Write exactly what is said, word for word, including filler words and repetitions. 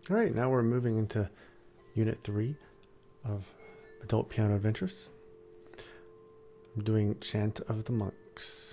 All right, now we're moving into Unit three of Adult Piano Adventures. I'm doing Chant of the Monks.